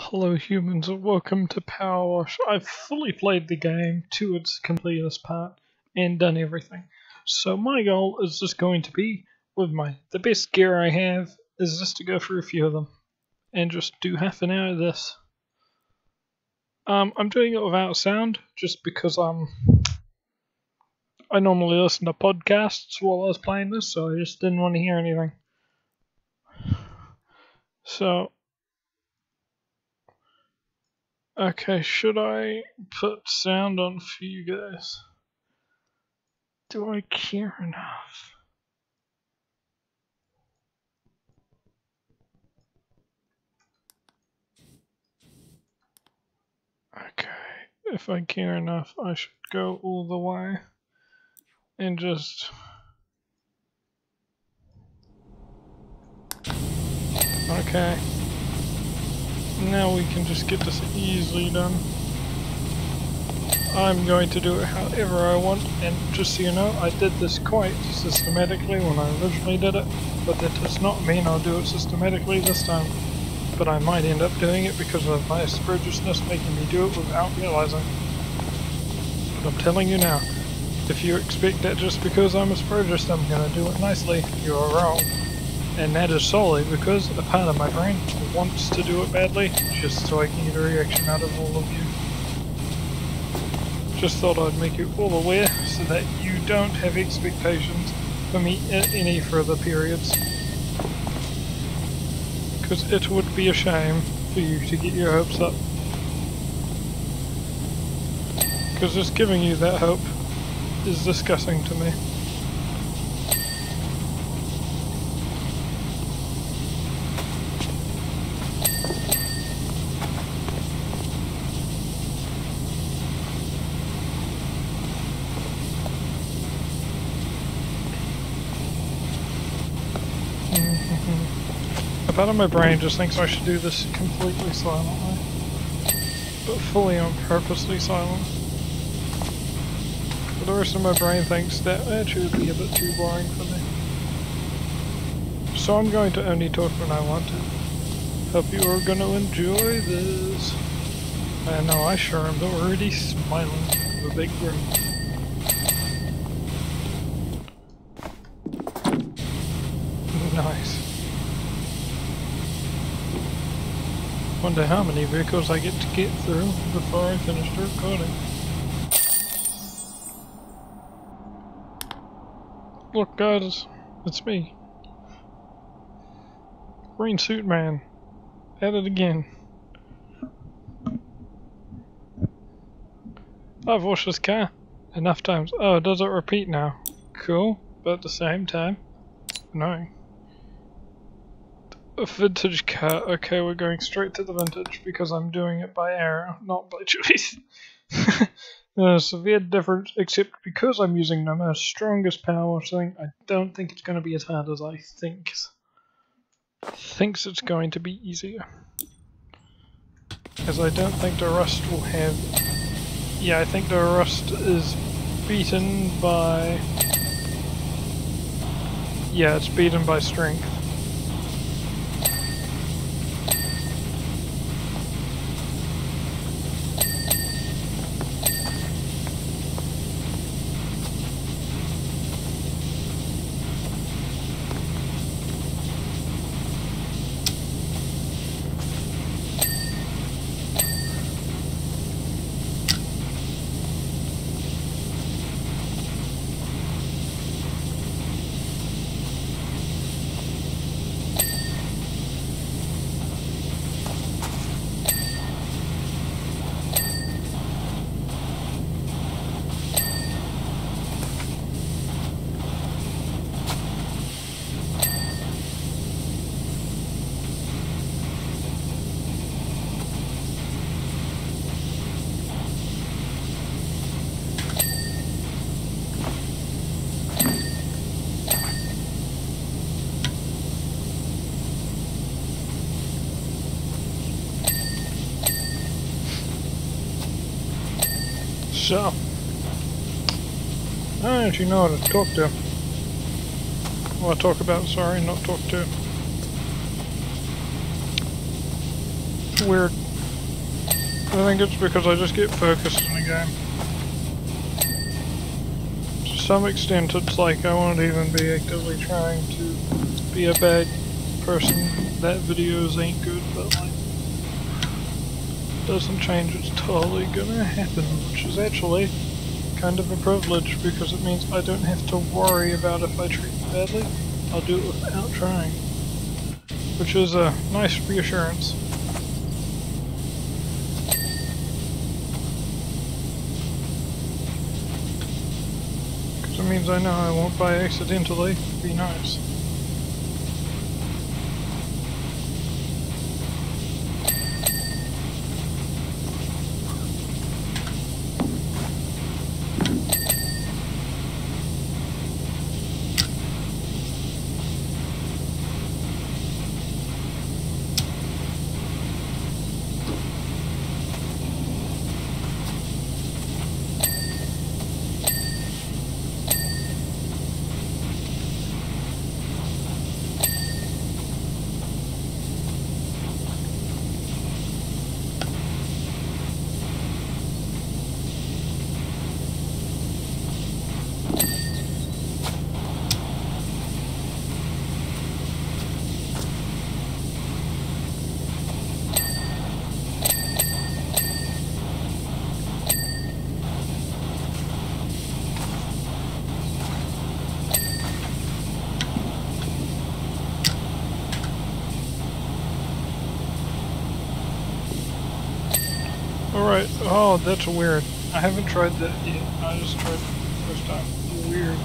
Hello humans and welcome to Power Wash. I've fully played the game to its completest part and done everything. So my goal is just going to be, with the best gear I have, is just to go through a few of them and just do half an hour of this. I'm doing it without sound just because I normally listen to podcasts while I was playing this, so I just didn't want to hear anything. So okay, should I put sound on for you guys? Do I care enough? Okay, if I care enough, I should go all the way and just... Okay. Now we can just get this easily done. I'm going to do it however I want, and just so you know, I did this quite systematically when I originally did it, but that does not mean I'll do it systematically this time. But I might end up doing it because of my spurgiousness making me do it without realizing. But I'm telling you now, if you expect that just because I'm a spurgist I'm going to do it nicely, you are wrong. And that is solely because a part of my brain wants to do it badly, just so I can get a reaction out of all of you. Just thought I'd make you all aware so that you don't have expectations for me at any further periods. Because it would be a shame for you to get your hopes up. Because just giving you that hope is disgusting to me. A part of my brain just thinks I should do this completely silently, but fully on purposely silent. But the rest of my brain thinks that actually would be a bit too boring for me. So I'm going to only talk when I want to. Hope you are going to enjoy this. I know I sure am already smiling with a big grin. Nice. Wonder how many vehicles I get to get through before I finish the recording. Look guys, it's me. Green Suit Man. At it again. I've washed this car enough times. Oh, does it repeat now? Cool, but at the same time, annoying. A vintage car. Okay, we're going straight to the vintage because I'm doing it by error, not by choice. There's a severe difference, except because I'm using the strongest power wash thing, I don't think it's going to be as hard as I thinks it's going to be easier. As I don't think the rust will have... Yeah, I think the rust is beaten by... Yeah, it's beaten by strength. So, I actually know how to talk to. Well, talk about, sorry, not talk to. Weird. think it's because I just get focused in the game. To some extent, it's like I won't even be actively trying to be a bad person. That videos ain't good, but like, doesn't change. It's totally gonna happen, which is actually kind of a privilege because it means I don't have to worry about if I treat you badly. I'll do it without trying, which is a nice reassurance. Because it means I know I won't by accidentally be nice. Alright, oh, that's weird. I haven't tried that yet. I just tried it the first time. Weird.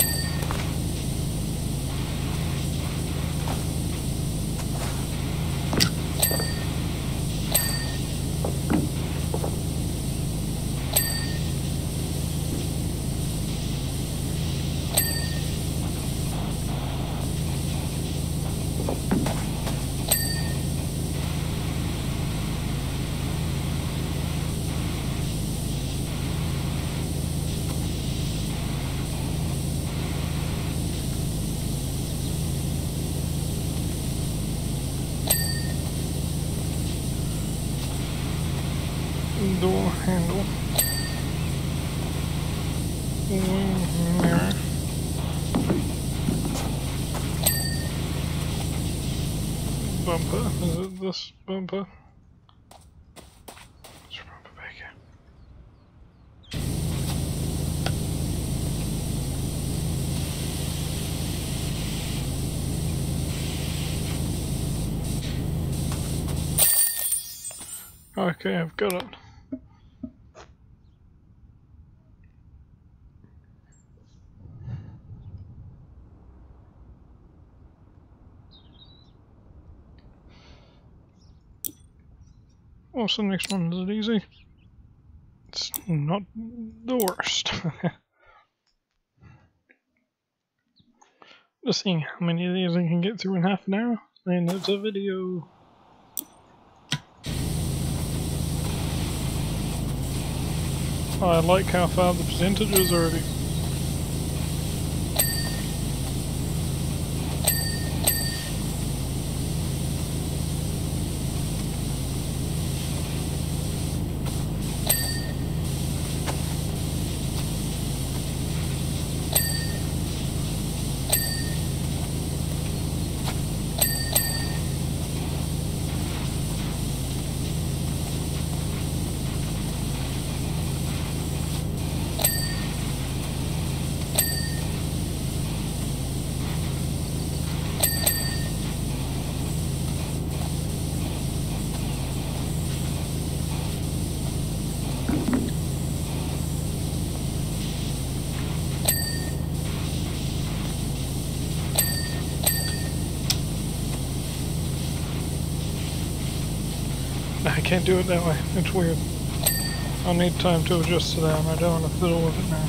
Door handle. Mirror. Bumper. Is it this bumper? Let's bumper back here. Okay, I've got it. What's the next one? Is it easy? It's not the worst. Just seeing how many of these I can get through in half an hour, and it's a video. I like how far the percentage is already. I can't do it that way. It's weird. I'll need time to adjust to that, and I don't want to fiddle with it now.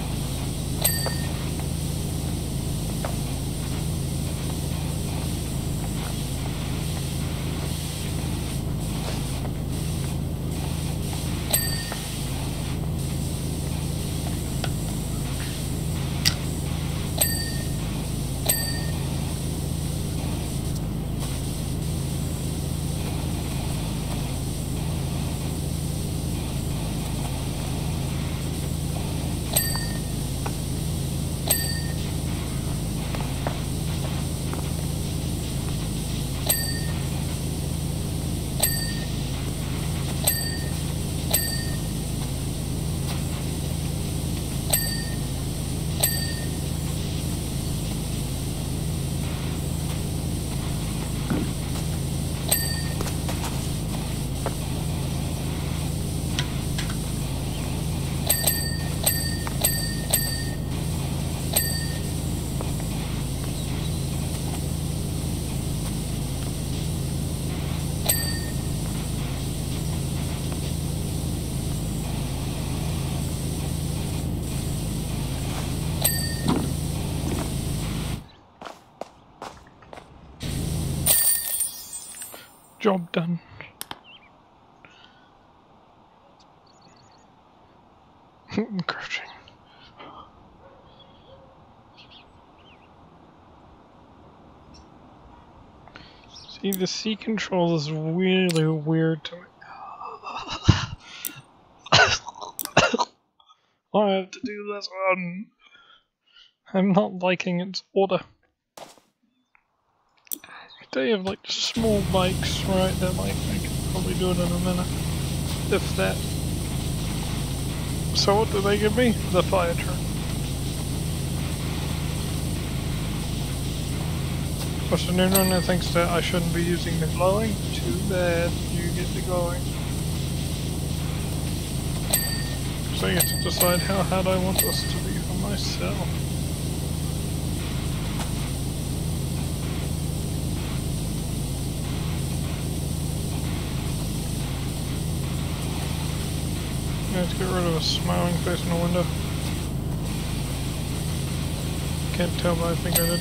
Job done. Crouching. See, the C control is really weird to me. I have to do this one. I'm not liking its order. They have like small bikes, right? That like I can probably do it in a minute, if that. So what do they give me? The fire truck. What's the new one that thinks that I shouldn't be using the glowing? Too bad, you get the glowing. So I get to decide how hard I want this to be for myself. Let's get rid of a smiling face in the window. Can't tell, but I think I did.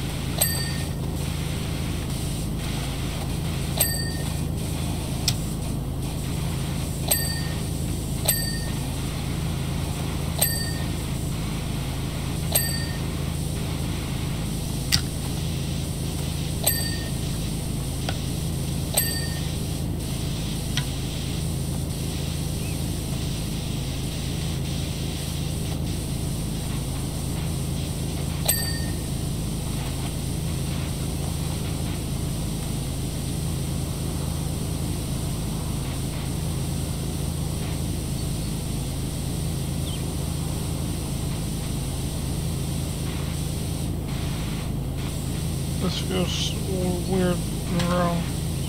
This feels weird and wrong.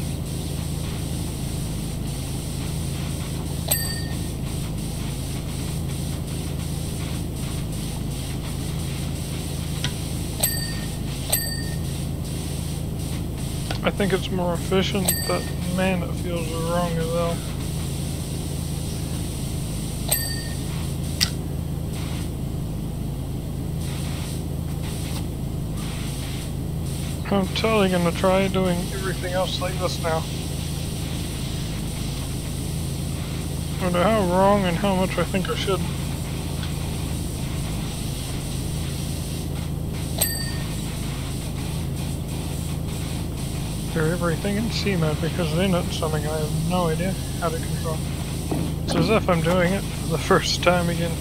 I think it's more efficient, but man, it feels wrong as hell. I'm totally gonna try doing everything else like this now. No matter how wrong and how much I think I shouldn't. Do everything in C mode because then it's something I have no idea how to control. It's as if I'm doing it for the first time again.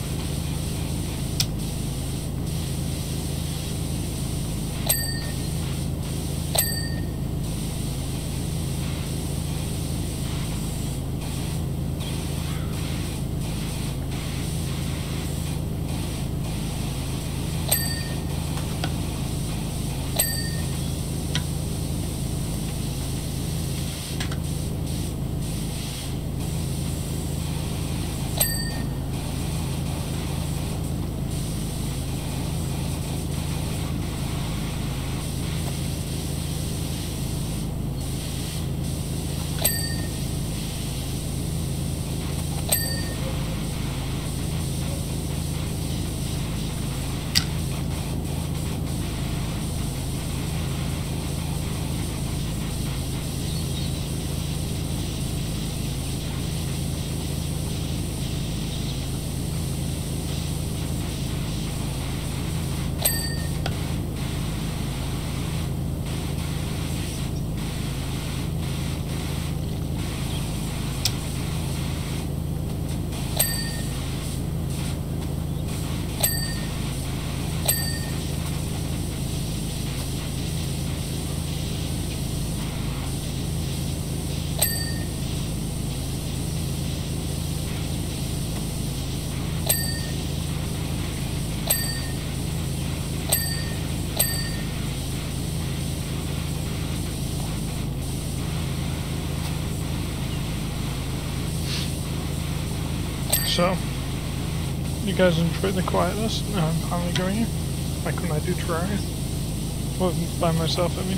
So, you guys enjoy the quietness? No, I'm finally going here. Like when I do Terraria. Well, by myself, I mean.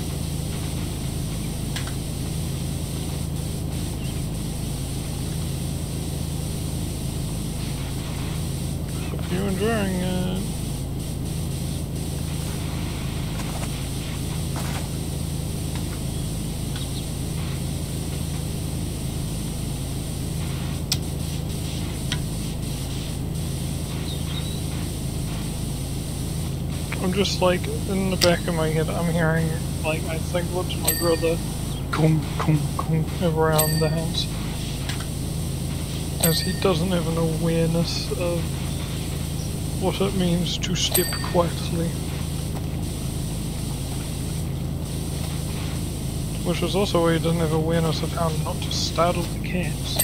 Hope you're enjoying it. I'm just like, in the back of my head, I'm hearing, like, I think what's my brother, kong, kong, kong, around the house. As he doesn't have an awareness of what it means to step quietly. Which is also why he doesn't have awareness of how not to startle the cats.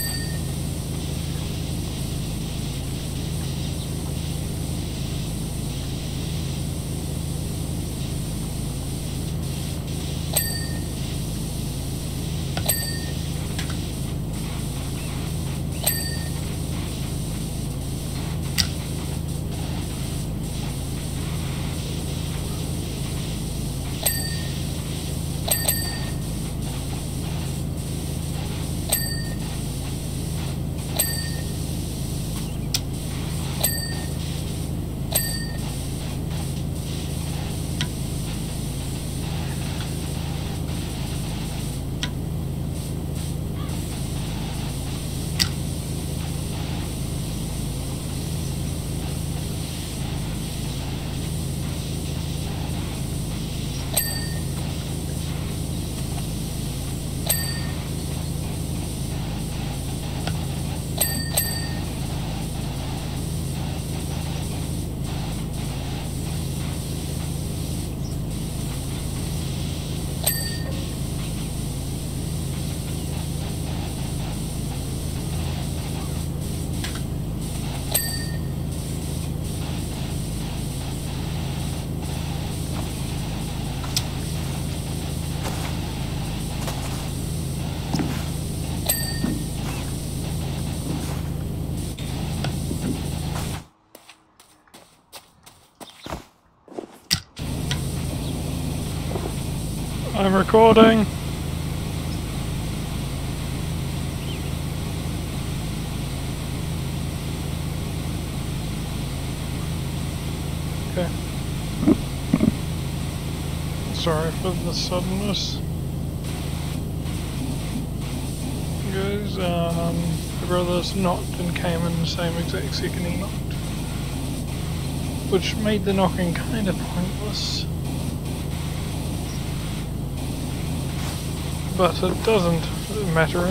I'm recording. Okay. Sorry for the suddenness. Guys, the brothers knocked and came in the same exact second he knocked. Which made the knocking kind of pointless. But it doesn't matter.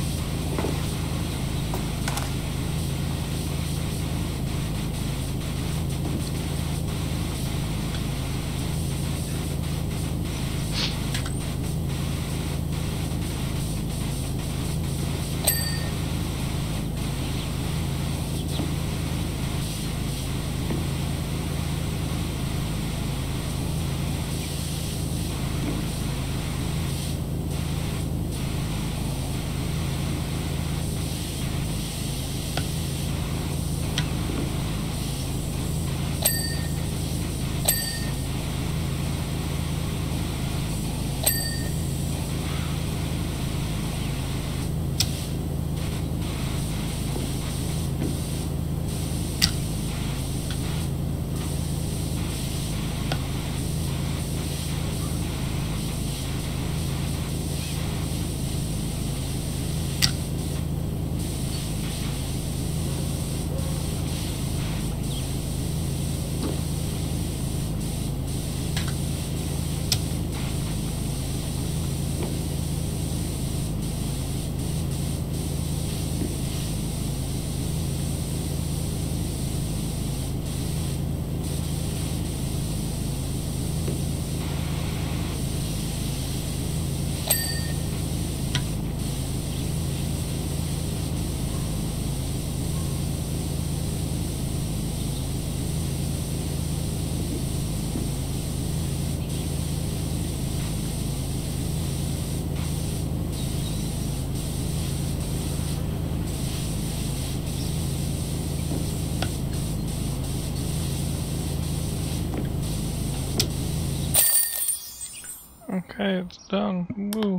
Okay, it's done. Woo.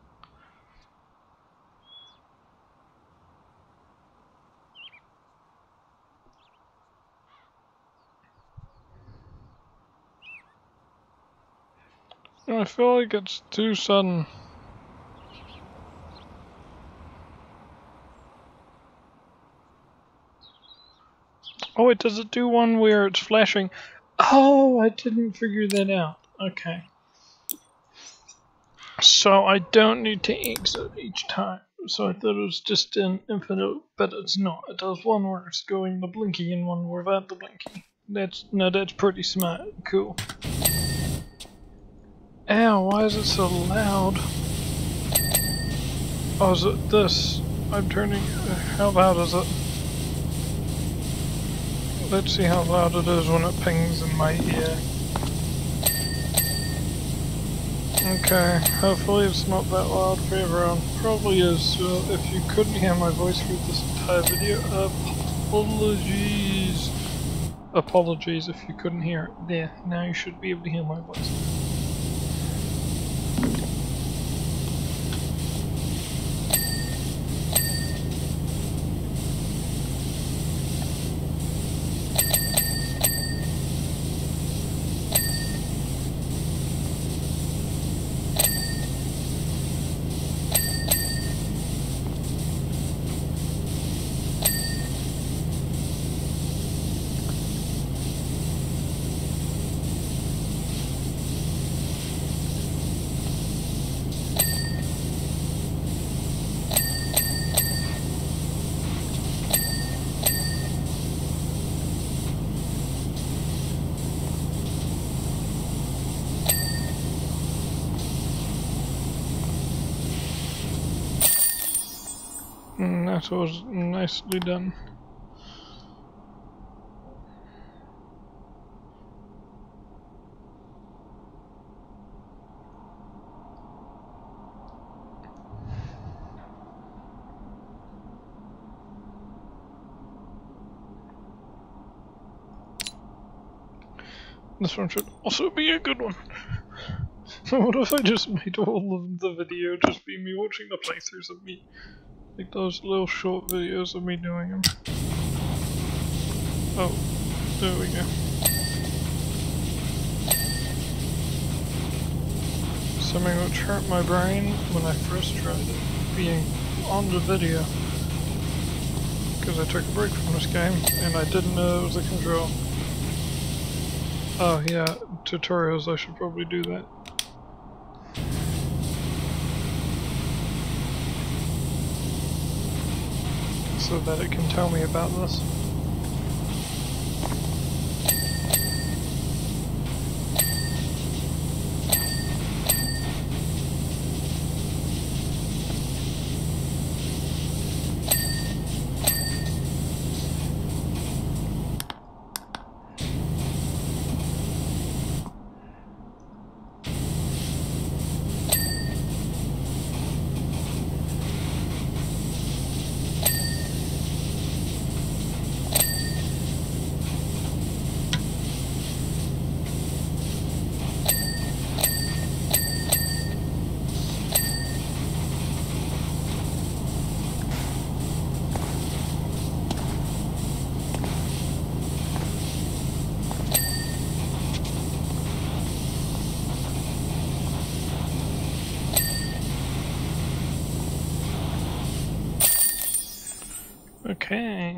I feel like it's too sudden. Oh wait, does it do one where it's flashing? Oh, I didn't figure that out. Okay. So I don't need to exit each time. So I thought it was just an infinite, but it's not. It does one where it's going the blinky and one without the blinky. That's pretty smart. Cool. Ow, why is it so loud? Oh, is it this? I'm turning. How loud is it? Let's see how loud it is when it pings in my ear. Okay, hopefully it's not that loud for everyone. Probably is, so if you couldn't hear my voice through this entire video, apologies. Apologies if you couldn't hear it. There, now you should be able to hear my voice. That was nicely done. This one should also be a good one. What if I just made all of the video just be me watching the playthroughs of me? Like those little short videos of me doing them. Oh, there we go. Something which hurt my brain when I first tried it, being on the video. Because I took a break from this game, and I didn't know it was a control. Oh yeah, tutorials, I should probably do that. So that it can tell me about this. Okay.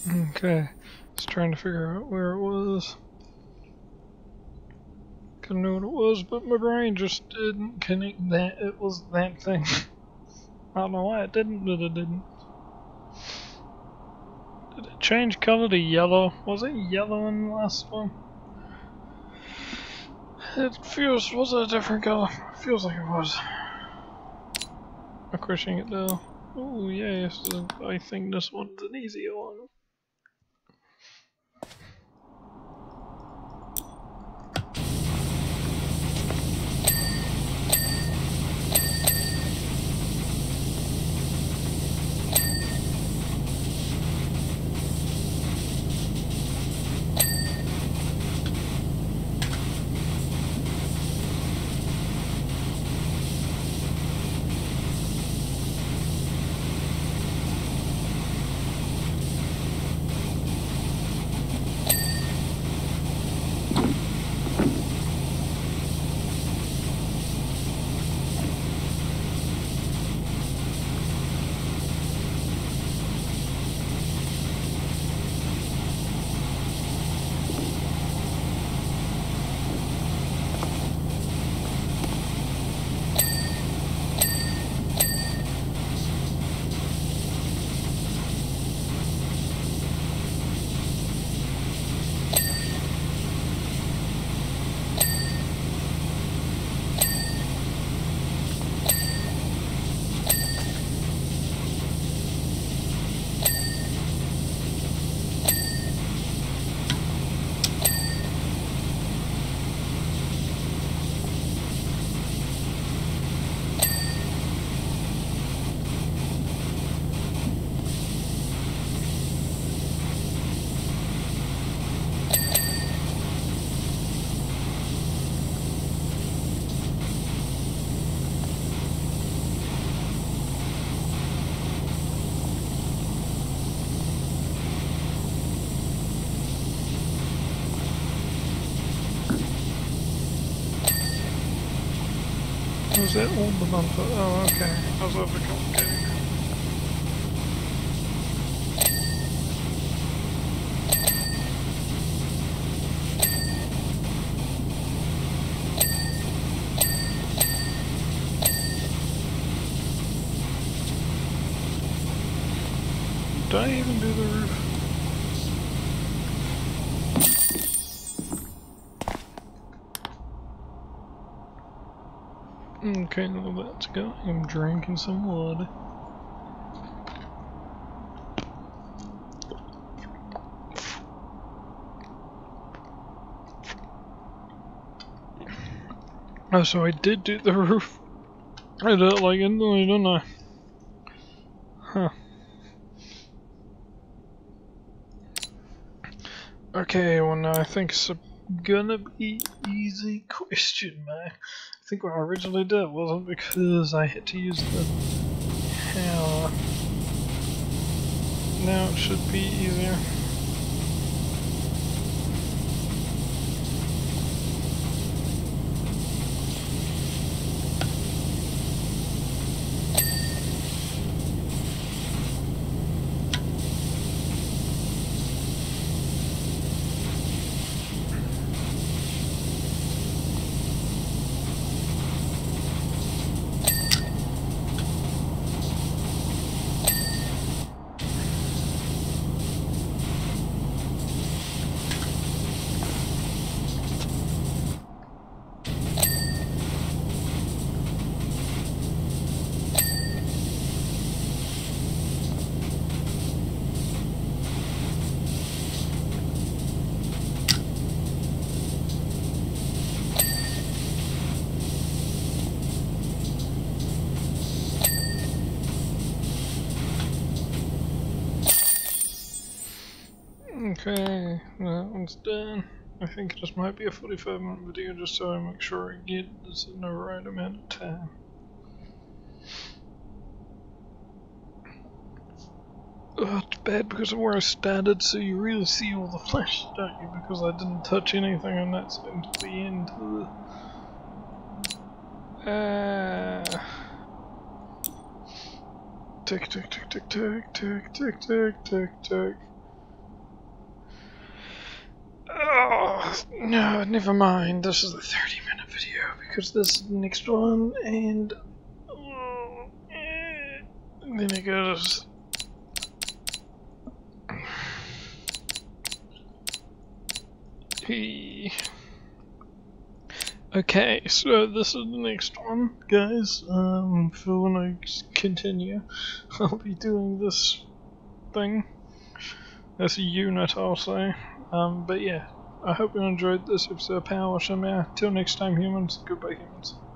Okay, just trying to figure out where it was. Couldn't know what it was, but my brain just didn't connect that it was that thing. I don't know why it didn't, but it didn't. Did it change color to yellow? Was it yellow in the last one? It feels, was it a different color? It feels like it was. I'm crushing it though. Oh yes, I think this one's an easier one. Was that all the bumper? Oh, okay. I was overcomplicating. Did I even do the roof? Okay, now let's go. I'm drinking some water. Oh, so I did do the roof. I did it like instantly, didn't I? Huh. Okay, well now I think it's gonna be easy question, man. I think what I originally did wasn't because I had to use the hammer. Now it should be easier. Okay, that one's done. I think this might be a 45-minute video just so I make sure I get this in the right amount of time. Oh, it's bad because of where I started, so you really see all the flash, don't you? Because I didn't touch anything and that's into the end. Tick, tick, tick, tick, tick, tick, tick, tick, tick, tick. No, never mind. This is the 30-minute video because this is the next one, and then it goes. Okay, so this is the next one, guys. For when I continue, I'll be doing this thing. This unit, I'll say. But yeah, I hope you enjoyed this episode of Power Wash. Till next time, humans. Goodbye, humans.